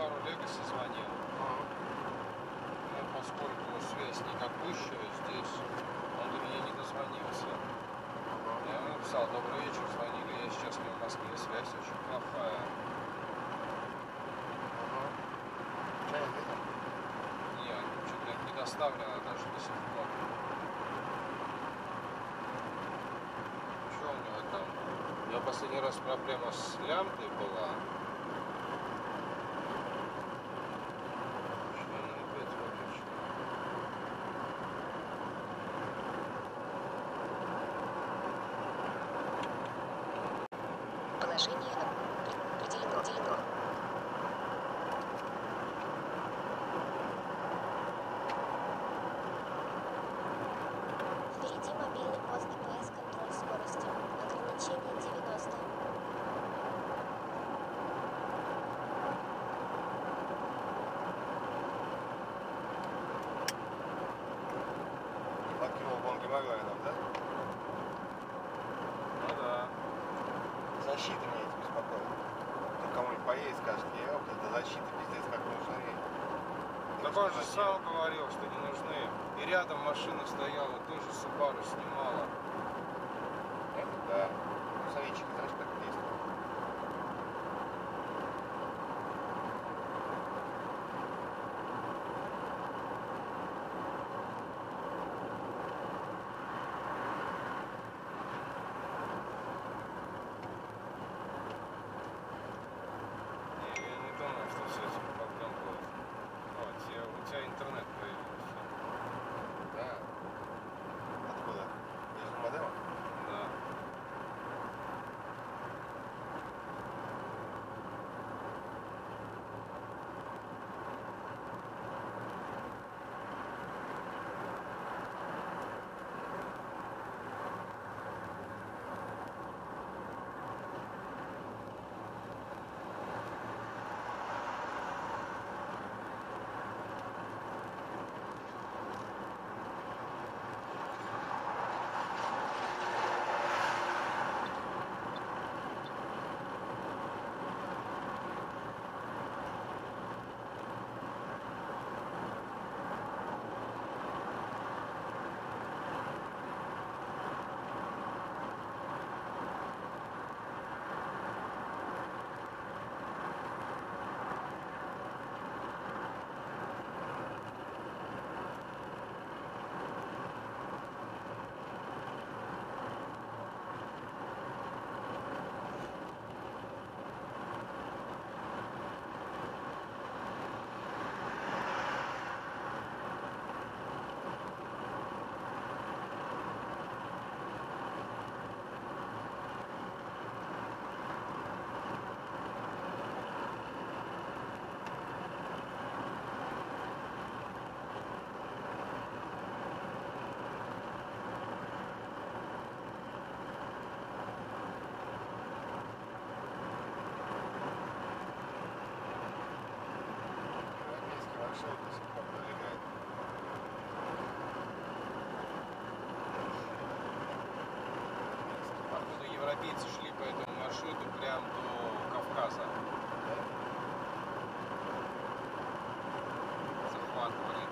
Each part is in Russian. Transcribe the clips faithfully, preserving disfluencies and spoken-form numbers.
Subaru Legacy звонил. Ага. Но поскольку связь никакущая здесь, он до меня не дозвонился. Ага. Я ему написал: добрый вечер, звонили, я сейчас не в Москве, связь очень плохая. Ага. Чай ответил? Нет, что-то не доставлено даже до сих пор. Что у него там? У него последний раз проблема с лямбдой была. Что она опять выключила? Положение определено. Определено. Впереди мобильный пост АПС, контроль скорости. Ограничение девяносто. Подкинул вон гемоглобином, да? Ну да. Защита меня этим беспокоит. Кто кому-нибудь поедет, скажет, ё, это защита пиздец как нужна. Так он же сам говорил, что не нужны. И рядом машина стояла, тоже Subaru снимала. Это да. Ну, советчик, знаешь, как действует. Не, я не думаю, что с этим проблем будет. Вот, я, у тебя интернет появился. Да. Откуда? Из модема? Да. Европейский маршрут до сих пор пролегает. Откуда европейцы шли по этому маршруту прям до Кавказа. Захватывали.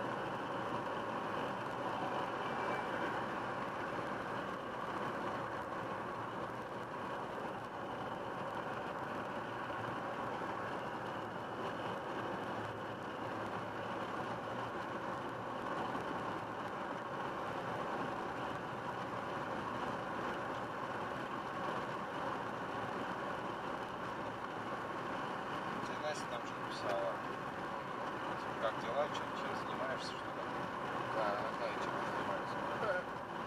Настя там что написала. Как дела? Чем, чем занимаешься? Что там? Да, она знает, чем я занимаюсь.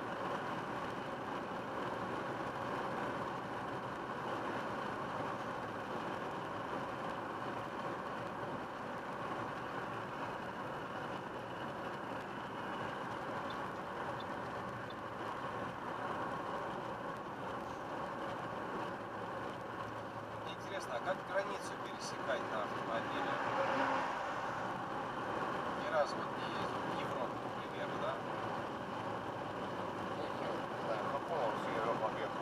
Мне интересно, а как границу пересекать на автомобиле? Ни разу вот не ездил в Европу, к примеру, да? Да, по полностью Европу объехал.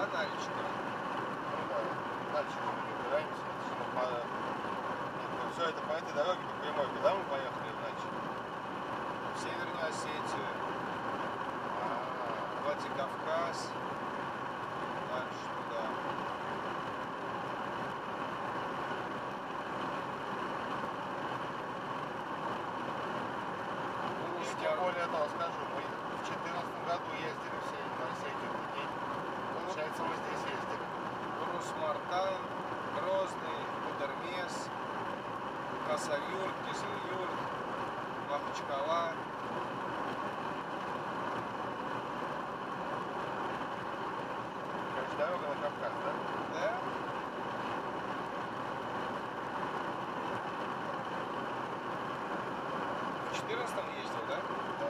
Нальчика. Ну да, дальше мы не убираемся. Что по... Нет, все это по этой дороге, по прямой. Куда мы поехали иначе? В Северную Осетию, А, Владикавказ, дальше туда. и Урус, тем более того скажу, мы в две тысячи четырнадцатом году ездили в Северную Осетию. Прикинь. Получается, мы здесь ездили. Урус-Мартан, Грозный, Гудермес, Хасавюрт, Кизылюрт, Махачкала. Короче, дорога на Кавказ, да? Да? В четырнадцатом ездил, да? Да.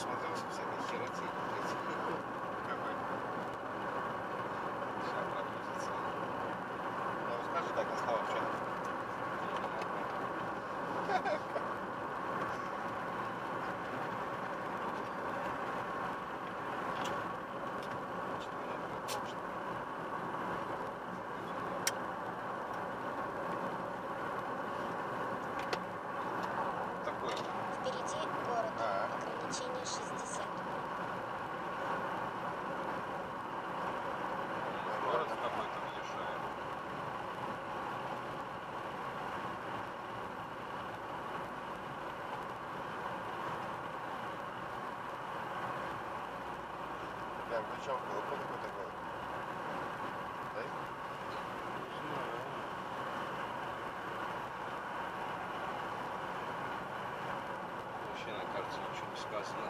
насмотрелся всякой херотии, блядь. Какой? Сейчас прогрузится. Ну, скажи так, на словах, что? Такой. Впереди город. А. Ограничение шестьдесят. Город какой-то въезжает. Прям причем колокол какой-то город. Да? Вообще на карте ничего не сказано.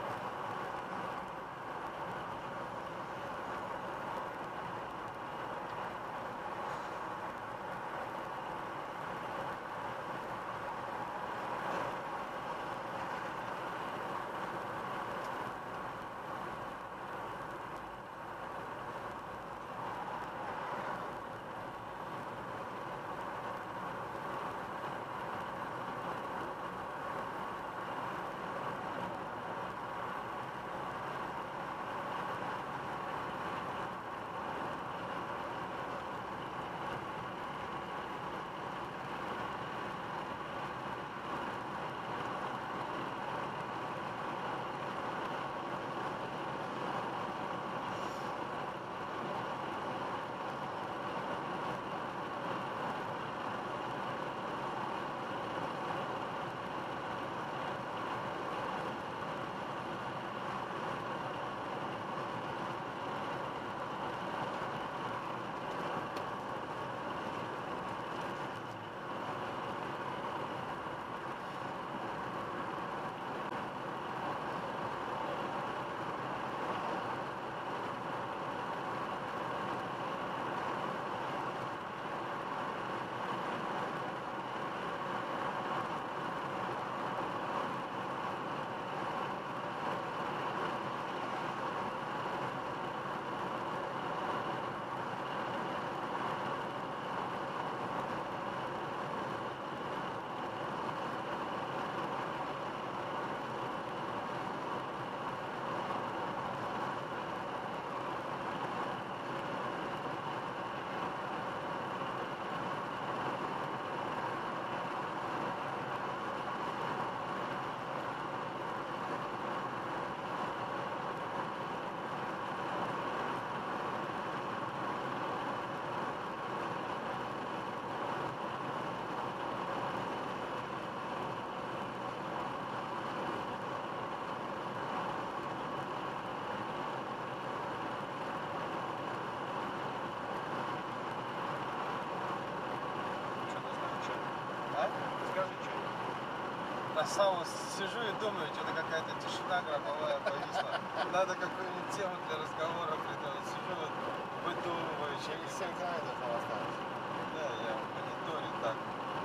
На самом сижу и думаю, что-то какая-то тишина гробовая повисла. Надо какую-нибудь тему для разговора придумать. Сижу вот, выдумываю Через что-нибудь. семь километров нам осталось. Да, я в мониторе так.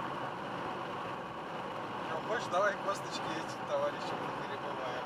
Что, хочешь, давай косточки этим товарищам перебываем.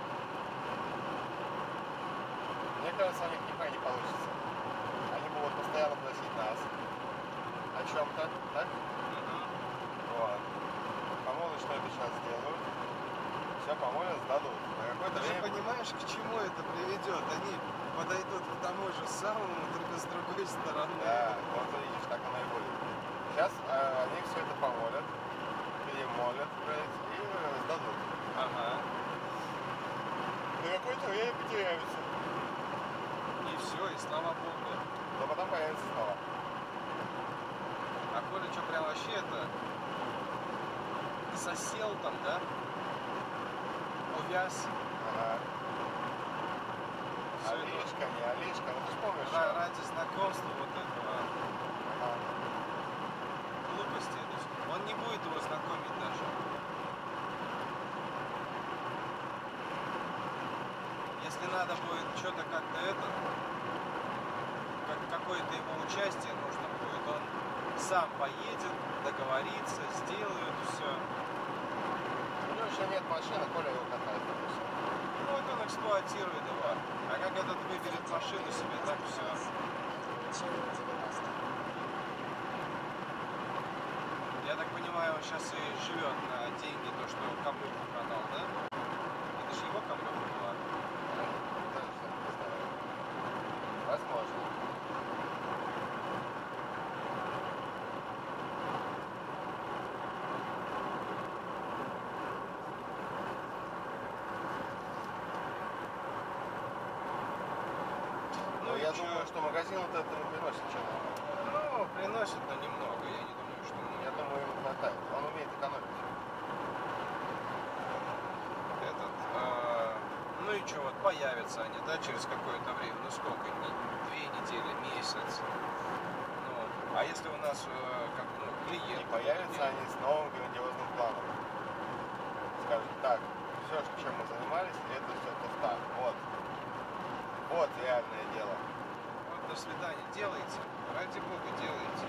Мне кажется, у них нихуя не получится. Они будут постоянно просить нас о чем-то, так? Вот. Помолвят, что это сейчас сделают. Все помолят, сдадут. На какое-то Ты же время... понимаешь, к чему это приведет? Они подойдут к тому же самому, только с другой стороны. Да, вот видишь, так оно и будет. Сейчас э, они все это помолят, перемолят, блядь, и э, сдадут. Ага. На какое-то время потеряются. И все, и слава богу. Но потом появятся снова. А Коля что, прям вообще это засел там, да? Увяз. Ага. Всё это Олежка, не Олежка, ну ты ж помнишь, ра- что? ради знакомства вот этого. Ага. Глупости это всё. Он не будет его знакомить даже. Если надо будет что-то как-то это, как, какое-то его участие нужно будет, он сам поедет, договорится, сделает все. У него еще нет машины, Коля его катает. Ну вот он эксплуатирует его. А как этот выберет машину себе, так все. Ограничение девяносто. Я так понимаю, он сейчас и живет на деньги, то, что Камрюху продал, да? Это же его Камрюха была. Даже не знаю. Возможно. Ну, и я чё? думаю, что магазин вот это не приносит что-то. Ну, приносит, но немного. Я не думаю, что много. Я думаю, ему хватает. Он умеет экономить. Этот, э, ну и что, вот появятся они, да, через какое-то время, ну сколько, не, две недели, месяц. Ну, а если у нас, э, как, ну, клиент... И появятся они с новым грандиозным планом. Скажут, так, все, чем мы занимались, это все туфта. Вот. Вот реальное дело. Вот, до свидания, делайте, ради бога, делайте.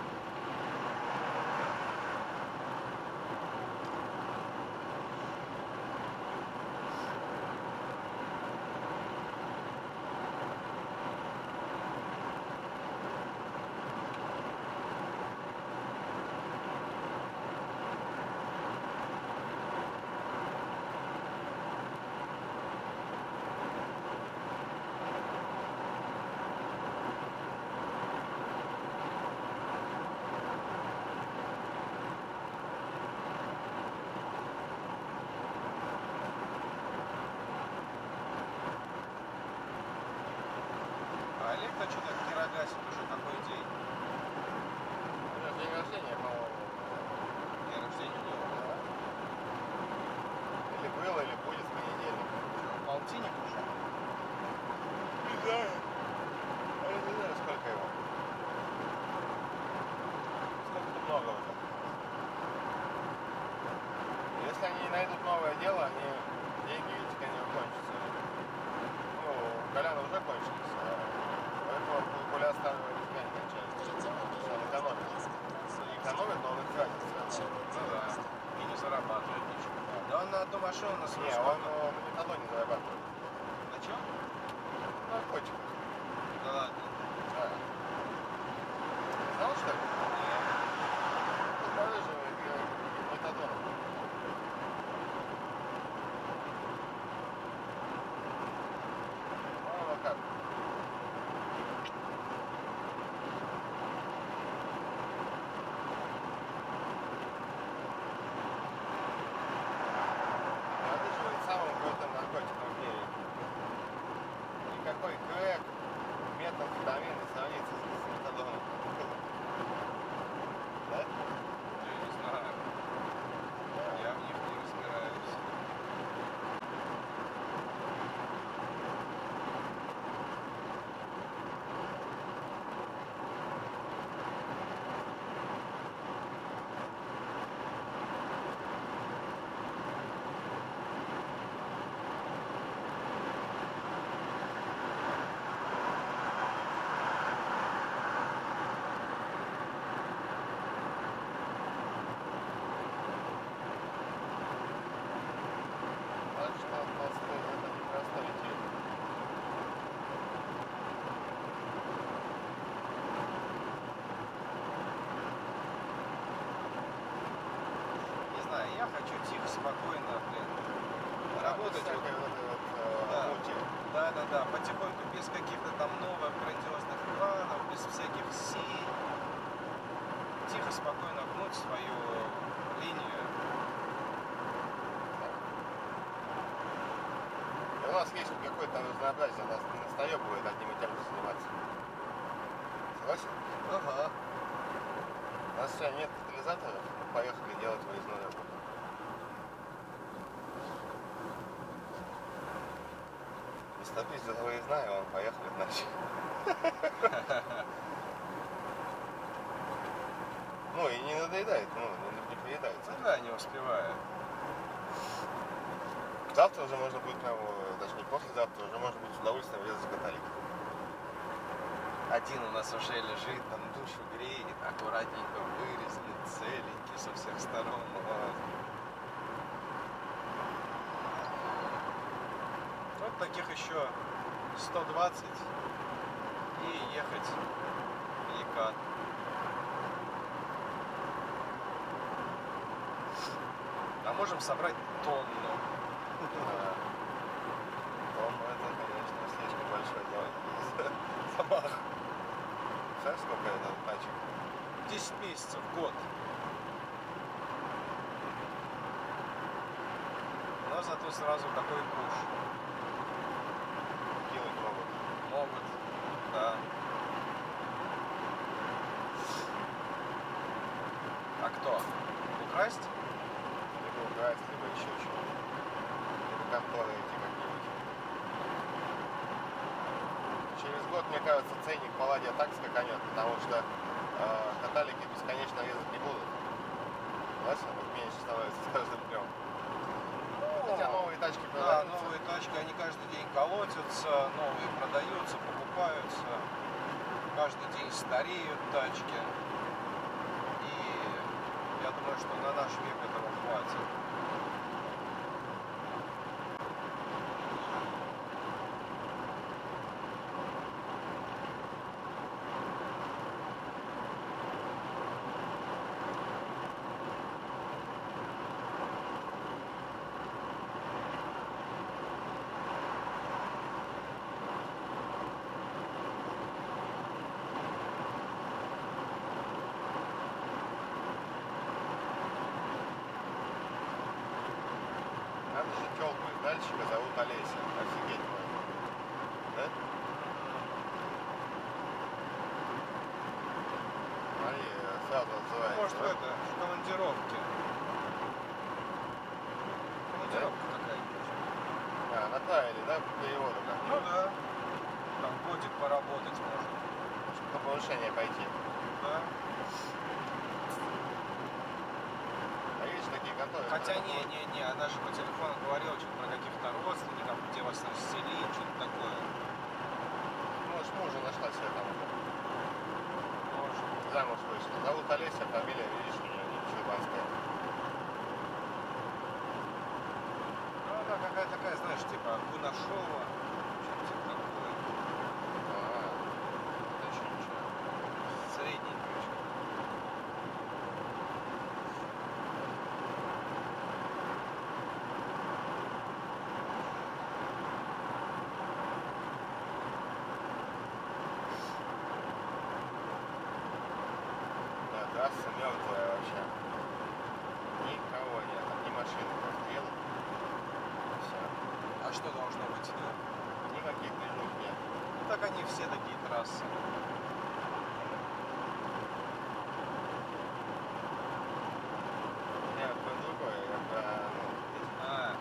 А Олег-то что так не рогасит уже какой день? У него день рождения, по-моему. День рождения у него. Да. Или было, или будет в понедельник. Полтинник уже? Не знаю. А я не знаю, сколько его. Сколько-то много уже. Если они не найдут новое дело, они деньги, видите, они кончатся. Ну, у Коляна уже кончились. а Поэтому у Коля старого ребят не кончаются. Впереди Он мобильный экономит. девайс, контроль Он скорости. экономит, но он их тратит. Ограничение Ну да. девяносто. И не зарабатывает ничего. Да он на одну машину на свою Не, сколько? он э, на метадоне зарабатывает. На чем? На наркотиках. Да ладно. Да. Знал, что ли? Ну, правда же, э, метадон. Ну, а как? Одерживает самым крутым наркотиком в мире. Никакой крэк, метамфетамин не сравнится с метадоном. Да? Я не знаю. Я в них не разбираюсь. Так что Толстой это непростой тип. Не знаю, я хочу тихо, спокойно, блин. Работать. Всякой вот. вот этой вот э, Да. мути. Да, да, да, потихоньку, без каких-то там новых грандиозных планов, без всяких сил. Тихо, спокойно гнуть свою линию. И у нас есть какое-то разнообразие, нас не настоебывает одним и тем же заниматься. Согласен? Ага. У нас сегодня нет катализатора, поехали делать выездную работу. Место пиздец выездная, он поехали, значит. Ну и не надоедает, ну, не, не приедается. Ну да, не успеваю. Завтра уже можно будет, прямо, даже не послезавтра, уже можно будет с удовольствием резать каталик. Один у нас уже лежит, там душу греет, аккуратненько вырезали, целенький со всех сторон. Вот. таких еще сто двадцать и ехать в Екат. А можем собрать тонну. Да. Тонна это, конечно, слишком большой за- замах. Знаешь, сколько это тачек? десять месяцев, год. Но зато сразу такой куш. Кинуть могут. Могут, да. А кто? Украсть? Либо украсть, либо еще что-то. Либо конторы эти какие-нибудь. Через год, мне кажется, ценник Палладия так скаканет, потому что э, каталики бесконечно резать не будут. Согласен? Вот меньше становится с каждым днем. Хотя новые тачки Да, продаются. новые тачки, они каждый день колотятся, новые продаются, покупаются. Каждый день стареют тачки. И я думаю, что на наш век этого хватит. Надо же телку из дальщика зовут Олеся. Офигеть можно. Да? Смотри, сразу отзывается. Может, в да? это, в командировке. Командировка какая-нибудь. А, направили, да, по переводу как? Ну да. Там годик поработать может. Чтобы на повышение пойти. Да. А есть же такие конторы? Хотя которые не, не, не, она же по телефону говорила что-то про каких-то родственников, где вас расселить, что-то такое. Может, мужа нашла себе там уже. Может. Замуж вышла. Зовут Олеся, фамилия, видишь, у нее не Челбанская. Ну, она какая-то такая, знаешь, типа Гунашова, что-то типа такое. А, это еще ничего. Средненькая. что-то. Да, трасса мертвая вообще. Никого нет, ни машины раздел. Все. А что должно быть? Да? Никаких движух нет. Ну, так они все такие трассы. У меня про другое, я про, ну, А.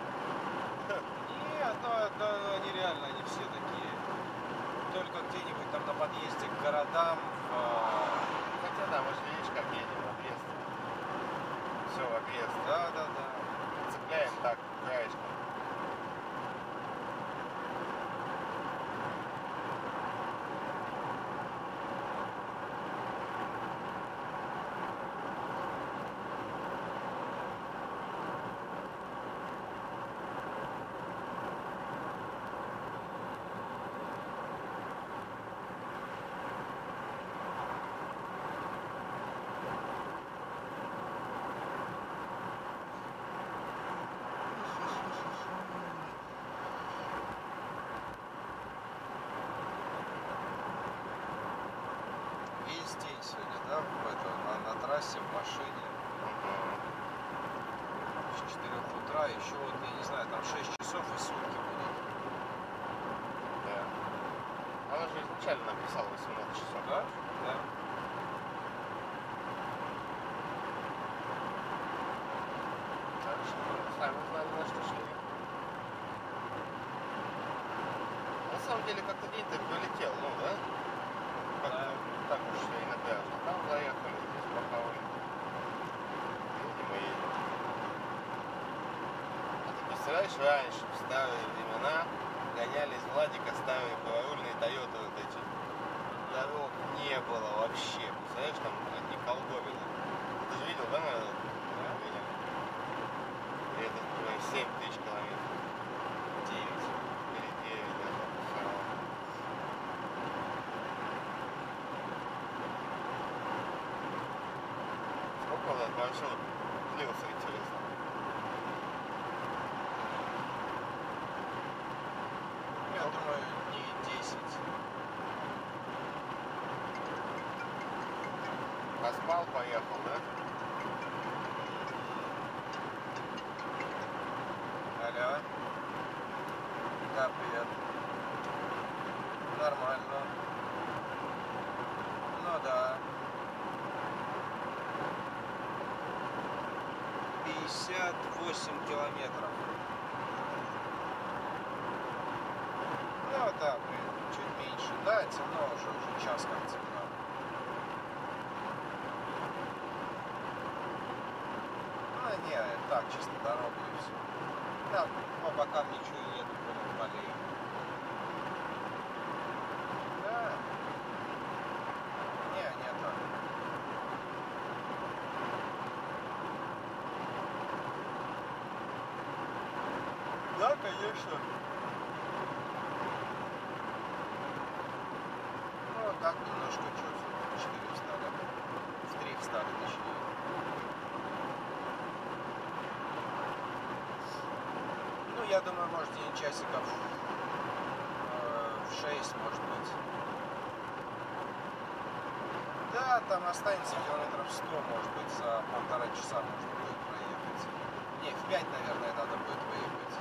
Нет, ну, это, они реально, они все такие. Только где-нибудь там на подъезде к городам, в, хотя да, мы же видишь, как едем в объезд. Все в объезд. да, да, да. Цепляем так, краешком. Весь день сегодня, да, в это, на, на трассе, в машине. С четырёх утра, еще вот, я не знаю, там шесть часов и сутки будут. Да. Она же изначально написала восемнадцать часов. Да? Да. Так что сами знали, на что шли. На самом деле, как-то день-то пролетел, ну, да? Как-то так уж и на пляж. Там заехали, здесь похавали. Едем и едем. А ты представляешь, раньше, в старые времена, гонялись Владика старые праворульные Тойоты вот эти. Дорог не было вообще. Представляешь, там одни колдобины. Ты же видел, да, наверное? И это семь тысяч километров. девять. маршрут длился, интересно? Я думаю, дней десять. Поспал, поехал, да? Алло. Да, привет. Нормально. Ну да. пятьдесят восемь километров. Ну да, блин, чуть меньше. Да, темно уже, уже час как темно. Ну не, так, чисто дорога и все. Там по бокам ничего и нету, кроме полей. Да. Не, нету. Да, конечно. Ну, так немножко чуть в четыре встали. В три встали, точнее. Ну, я думаю, может, день часиков э, в шесть, может быть. Да, там останется километров сто, может быть, за полтора часа можно будет проехать. Не, в пять, наверное, надо будет выехать.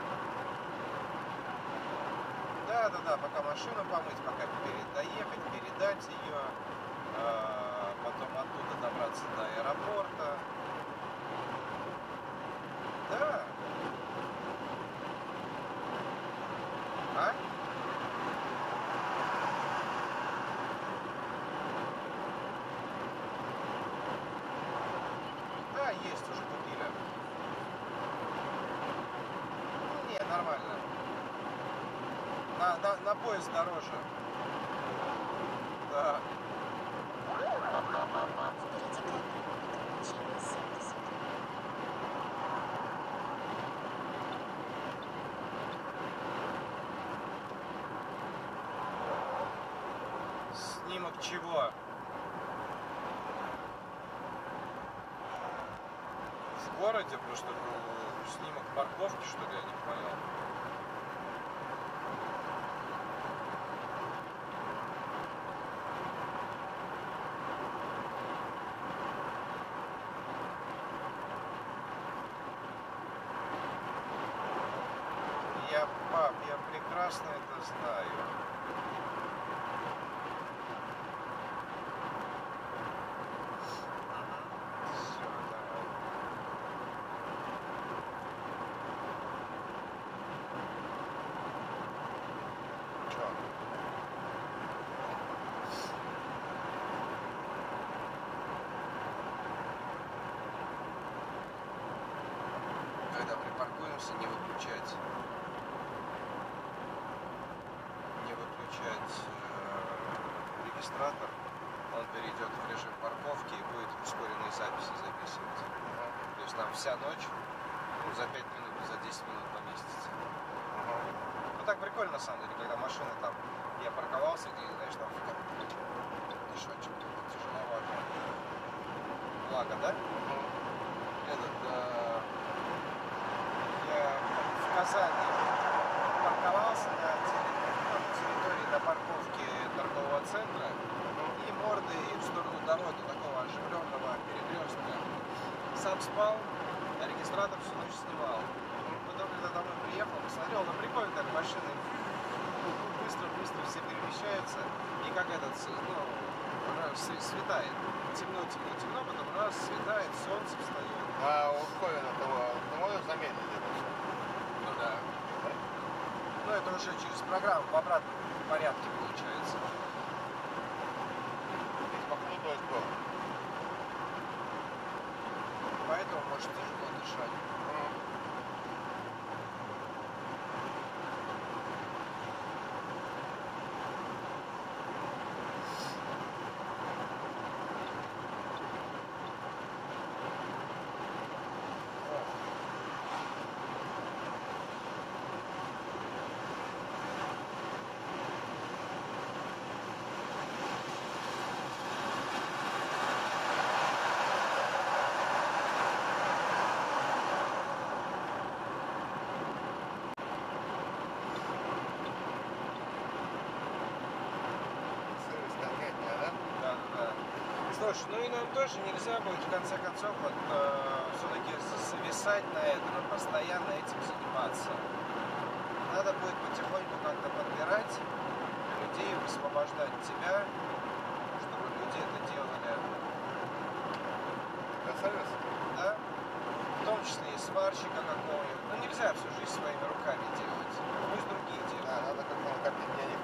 Да, да, да, пока машину помыть, пока перед, доехать, передать ее, э, потом оттуда добраться до аэропорта. Да. А? Да, есть, уже купили. Не, нормально. На, на, на поезд дороже. Да. Впереди камера, ограничение семьдесят. Снимок чего? В городе просто ну, снимок парковки, что ли, я не понял. Я, пап, я прекрасно это знаю. Все, давай. Чё? Когда припаркуемся, не выключать. Не выключать э, регистратор. Он перейдет в режим парковки и будет ускоренные записи записывать. То есть там вся ночь, ну, за пять минут, за десять минут поместится. Ну так прикольно на самом деле, когда машина там, я парковался где, знаешь, там дышочек тяжеловато. Благо, да? Этот, э, я в Казани парковался на территории, ну, на территории до парковки торгового центра и мордой в сторону дороги, такого оживленного перекрестка. Сам спал, а регистратор всю ночь снимал. Потом, когда домой приехал, посмотрел, ну прикольно, так машины быстро-быстро все перемещаются. И как этот, ну, раз светает. Темно, темно, темно, потом раз, светает, солнце встает. А условия того, ты можешь замедлить это все? Ну да. Ну это уже через программу в обратном порядке получается. Здесь походу дождь был. Поэтому может тяжело дышать. Слушай, ну и нам тоже нельзя будет в конце концов вот, э, все-таки зависать на этом и постоянно этим заниматься. Надо будет потихоньку как-то подбирать людей, высвобождать тебя, чтобы люди это делали. Для сервиса? Да? В том числе и сварщика какого-нибудь. Ну нельзя всю жизнь своими руками делать. Пусть другие Да, делают. надо как-то накопить денег.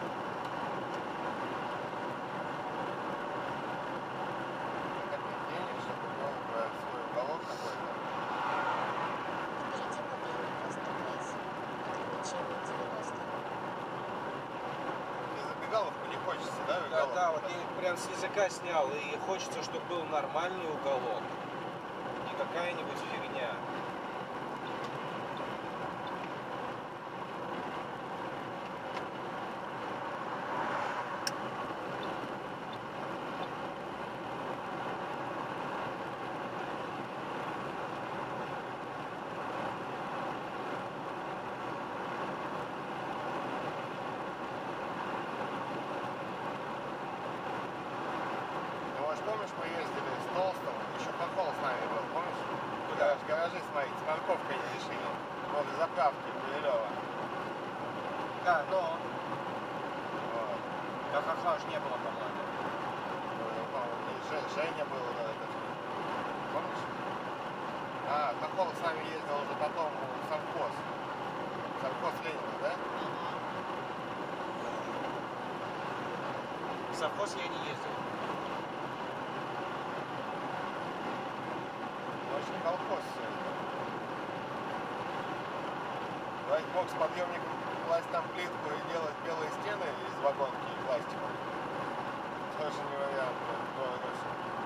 Накопить денег, чтобы был свой уголок какой-то. Впереди мобильный пост ДПС. Ограничение девяносто. И забегаловку не хочется, да? Да, уголок? да, вот я прям с языка снял, и хочется, чтобы был нормальный уголок. Не какая-нибудь фигня. Ну, вот помнишь, мы ездили с Толстым, еще Хохол с нами был, помнишь? Куда? В гаражи смотреть, с морковкой не решили. Возле заправки Пулелева. Да, но Вот. как охлаж не было, по-моему. Ну, по-моему, и Же- Женя был, да, этот. Помнишь? А, Хохол с нами ездил уже потом в совхоз. Совхоз Ленина, да? В совхоз я не ездил. Ну, очень колхоз все это. Брать бокс подъемником, класть там плитку и делать белые стены из вагонки и пластика. Тоже не вариант. да, тоже.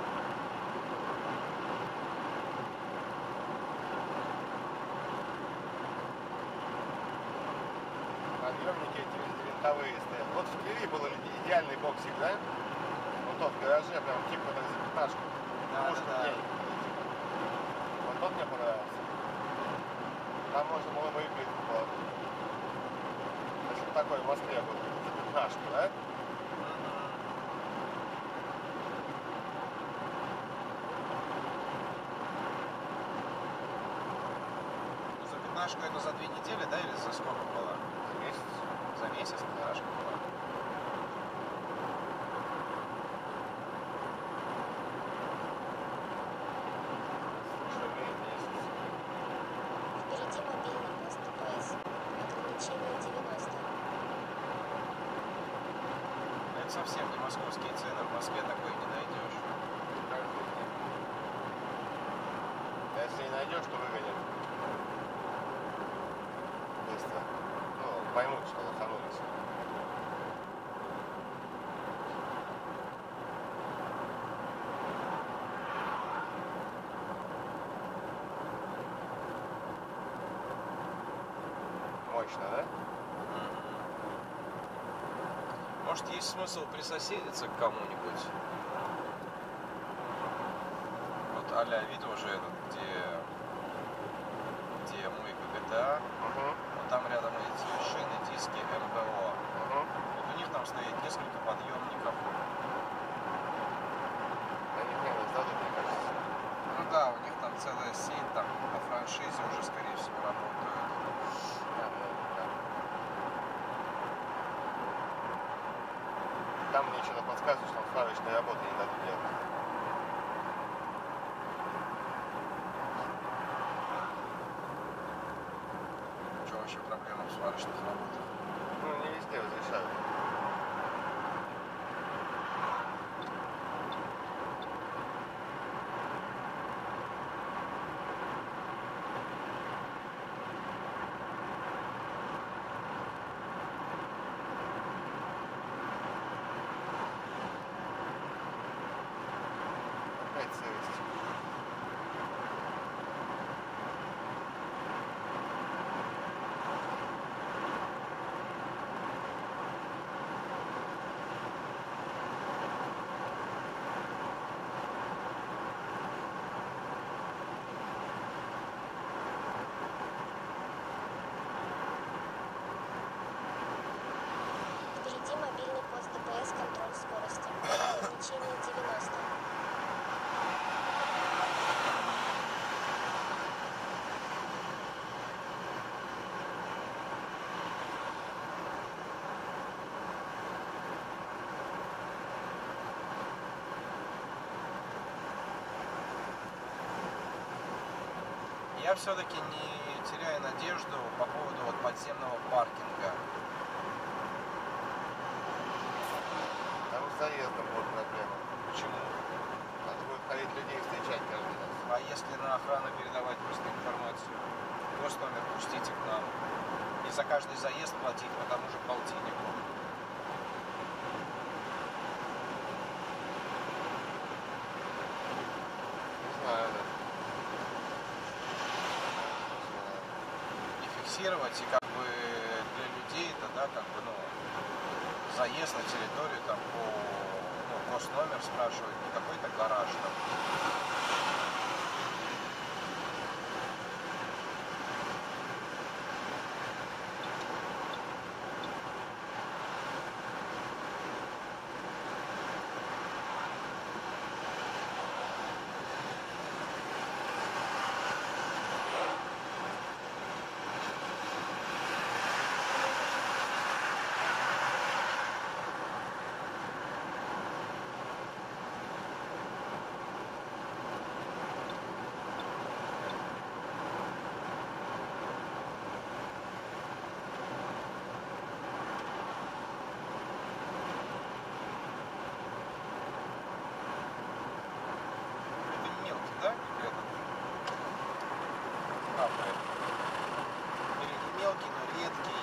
Подъемники эти винтовые стоят. Вот в Твери был идеальный боксик, да? Вот тот в гараже, прям типа так за пятнашку. Да, Пушка да, да. в день. Вот тот мне понравился. Там можно было бы и плитку положить. Если бы такой в Москве был, за пятнашку, да? За пятнашку это за две недели, да, или за сколько было? За месяц. За месяц пятнашка была. Слушай, блин, месяц. Впереди мобильный пост ДПС. Ограничение девяносто. Это совсем не московские цены. В Москве такой не найдешь. Каждый день. А если не найдешь, то выгонят. Быстро. Ну, поймут, что лоханулись. Мощно, да? Может, есть смысл присоседиться к кому-нибудь? Вот а-ля, видел же этот, где, где мой ГТА, Угу. вот там рядом эти шины, диски эм бэ о. Угу. Вот у них там стоит несколько подъемников. Они хрен сдадут, мне кажется. Ну да, у них там целая сеть, там по франшизе уже, скорее всего, работают. Да, да, да. Там мне что-то подсказывает, что сварочные работы не дадут делать. Что вообще проблема в сварочных работах? Ну, не везде разрешают. Опять сырость. Впереди мобильный пост ДПС. Контроль скорости. Ограничение девяносто. Я все-таки не теряю надежду по поводу вот подземного паркинга. Там с заездом будет проблема. Почему? Надо будет ходить людей встречать каждый раз. А если на охрану передавать просто информацию? Госномер пустите к нам. И за каждый заезд платить по тому же полтиннику. Не знаю, да. Не знаю. И фиксировать, и как бы для людей это, да, как бы, ну, заезд на территорию там по, ну, госномер спрашивать, не какой-то гараж там. Да? Этот, капает. Или не мелкий, но редкий.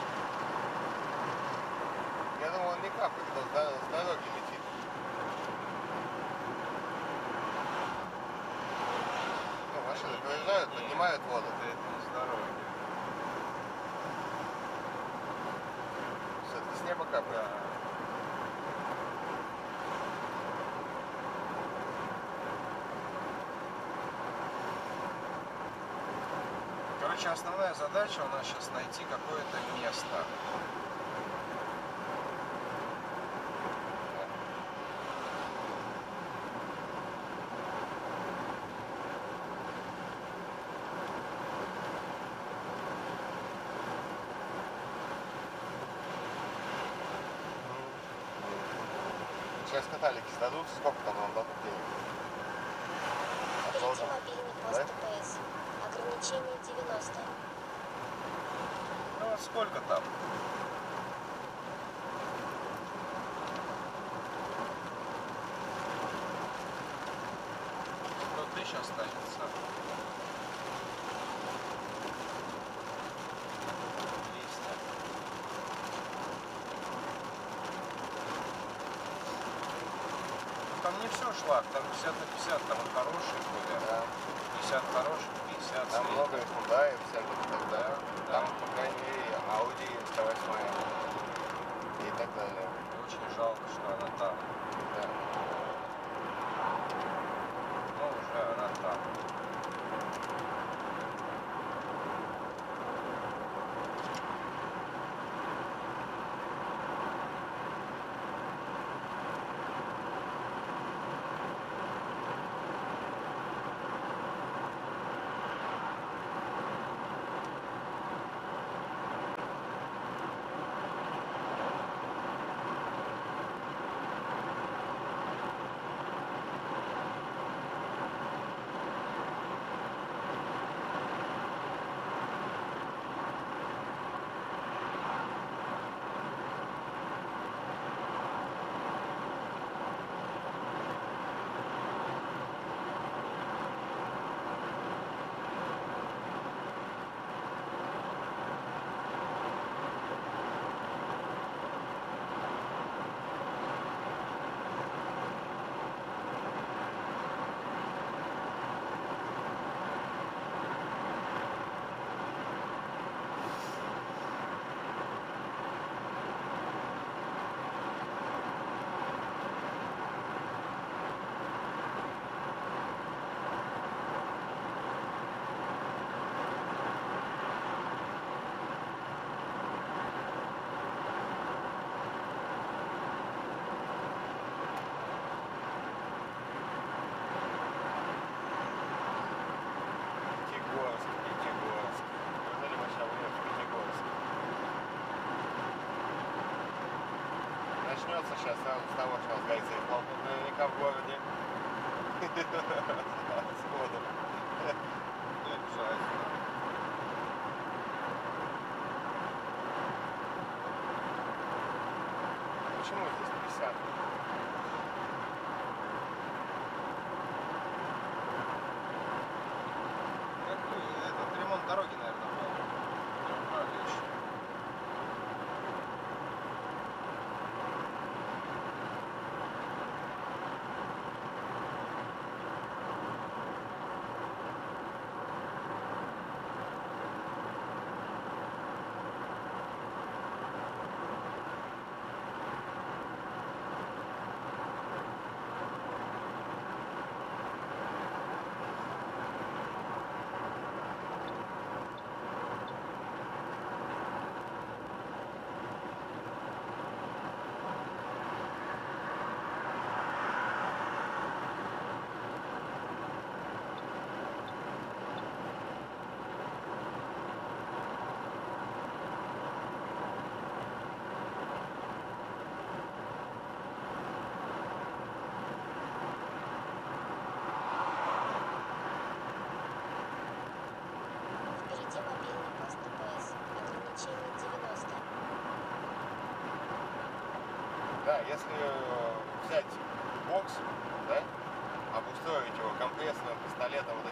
Я думал, он не капает, он с дор- с дороги летит. Ну, машины проезжают, Не, поднимают воду. Это, это не с дороги. Все, это с неба капает. Да. Короче, основная задача у нас сейчас найти какое-то место. Сейчас каталики сдадут, сколько там нам дадут денег? Впереди Должен. мобильный пост Да? ДПС. Ограничение девяносто. Ну вот сколько там? сто тысяч останется. двести. Там не все шлак, там пятьдесят на пятьдесят, там и хорошие были. Да. пятьдесят хороших, пятьдесят Там средних. много Hyundai всяких и так далее. Да. Там, по крайней мере, Audi сто восемь и так далее. Очень жалко, что она там. Да. Но уже она там. Пятигорск, Пятигорск. Неужели мы сейчас уедем в Пятигорск? Начнется сейчас сразу с того, что у нас гайцы хлопнут наверняка в городе. Сходу. Обязательно. почему здесь пятьдесят? Как бы этот ремонт дороги, наверное, был. Не убрали еще. Впереди мобильный пост ДПС. Ограничение девяносто. Да, если э, взять бокс, да, обустроить его компрессорным пистолетом, вот